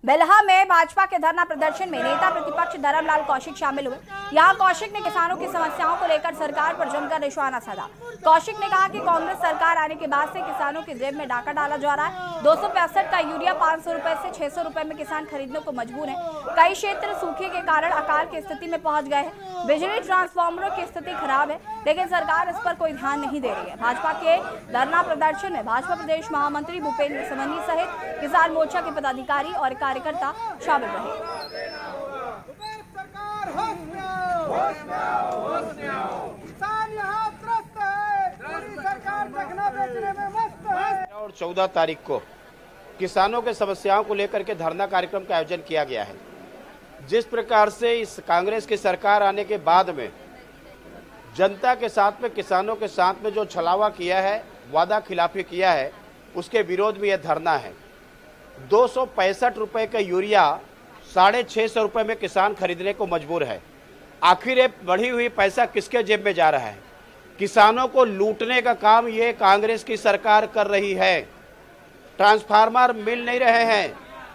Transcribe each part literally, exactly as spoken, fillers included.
बेलहा में भाजपा के धरना प्रदर्शन में नेता प्रतिपक्ष धर्मलाल कौशिक शामिल हुए। यहां कौशिक ने किसानों की समस्याओं को लेकर सरकार पर जमकर निशाना साधा। कौशिक ने कहा कि कांग्रेस सरकार आने के बाद से किसानों की जेब में डाका डाला जा रहा है। दो सौ पैंसठ का यूरिया पाँच सौ रुपए से छह सौ रुपए में किसान खरीदने को मजबूर है। कई क्षेत्र सूखे के कारण अकाल की स्थिति में पहुंच गए हैं। बिजली ट्रांसफार्मरों की स्थिति खराब है, लेकिन सरकार इस पर कोई ध्यान नहीं दे रही है। भाजपा के धरना प्रदर्शन में भाजपा प्रदेश महामंत्री भूपेंद्र समन्नी सहित किसान मोर्चा के पदाधिकारी और कार्यकर्ता शामिल रहे। और चौदह तारीख को किसानों के समस्याओं को लेकर के धरना कार्यक्रम का आयोजन किया गया है। जिस प्रकार से इस कांग्रेस की सरकार आने के बाद में जनता के साथ में, किसानों के साथ में जो छलावा किया है, वादा खिलाफी किया है, उसके विरोध में यह धरना है। दो सौ पैंसठ रुपये का यूरिया साढ़े छः सौ रुपये में किसान खरीदने को मजबूर है। आखिर ये बढ़ी हुई पैसा किसके जेब में जा रहा है? किसानों को लूटने का काम ये कांग्रेस की सरकार कर रही है। ट्रांसफार्मर मिल नहीं रहे हैं,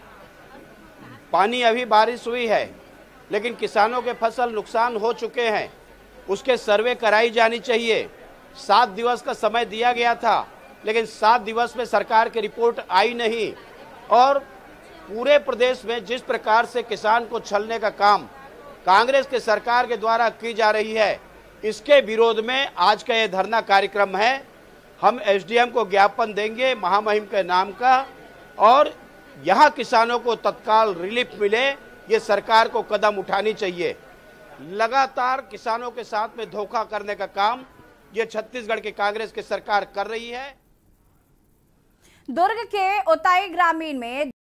पानी अभी बारिश हुई है, लेकिन किसानों के फसल नुकसान हो चुके हैं। उसके सर्वे कराई जानी चाहिए। सात दिवस का समय दिया गया था, लेकिन सात दिवस में सरकार की रिपोर्ट आई नहीं। और पूरे प्रदेश में जिस प्रकार से किसान को छलने का काम कांग्रेस के सरकार के द्वारा की जा रही है, इसके विरोध में आज का यह धरना कार्यक्रम है। हम एसडीएम को ज्ञापन देंगे महामहिम के नाम का, और यहाँ किसानों को तत्काल रिलीफ मिले, ये सरकार को कदम उठानी चाहिए। लगातार किसानों के साथ में धोखा करने का काम ये छत्तीसगढ़ की कांग्रेस की सरकार कर रही है। दुर्ग के उताई ग्रामीण में